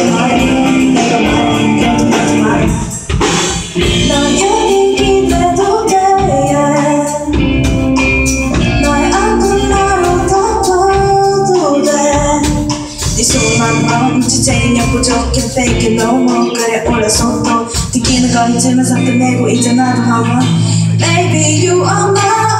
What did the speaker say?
하지 말해. 내가 말해 거짓말하지 말해. 난 여기 기대도 돼. 너의 아픈 나로 덮어도 돼. 네 소중한 마음 지체인 역부족해 fake it no more. 그래 올라서 또 느끼는 건 있지만 사 끝내고 이제 나도 하원. Baby you are mine.